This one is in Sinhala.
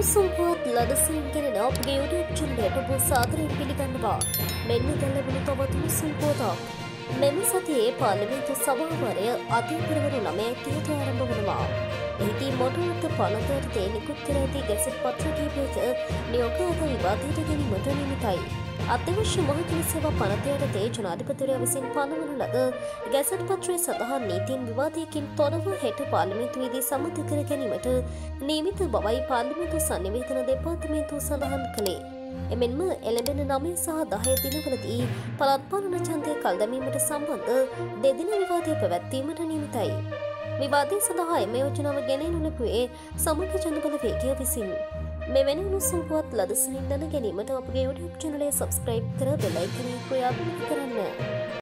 උණුසුම්පුවත් ලදසින් කෙරෙන අපගේ YouTube චැනලයට ඔබ සාදරයෙන් පිළිගන්නවා. මෙන්න දැන් ලැබුණු තවත් උණුසුම්පුවතක්. මෙම සතියේ පාර්ලිමේන්තු සභාවාරය අධිපතිවරු 9:30ට ආරම්භ වෙනවා. එහිදී මොඩරේටර් පනතයට නිකුත් කර ඇති ගැසට් පත්‍ර කිහිපයක නියෝගාත විවාදයට ගැනීමට නියමිතයි. අත්‍යවශ්‍ය මහජන සේවා පනතයට ජනාධිපතිවරයා විසින් පනවන ලද ගැසට් පත්‍රයේ සඳහන් නීතින් විවාදයකින් තොරව හෙට පාර්ලිමේන්තුවේදී සම්මත කර ගැනීමට නියමිත බවයි පාර්ලිමේන්තු සංනිවේදන දෙපාර්තමේන්තුව සඳහන් කළේ. එමෙන්ම එළඹෙන 9 සහ 10 දිනවලදී පළාත් පාලන ඡන්දය කල් දැමීමට සම්බන්ධ දෙදින විවාදය පැවැත්වීමට නියමිතයි. විවාදය සඳහා එම යෝජනාව ගෙනෙනු ලැබුවේ සමග ජනබල වේගය විසින්. මෙවැනි උණුසුම්පුවත් ලදසනින් දැන ගැනීමට අපගේ YouTube චැනලය සබ්ස්ක්‍රයිබ් කර බෙල් අයිකනය ක්‍රියාත්මක කරන්න.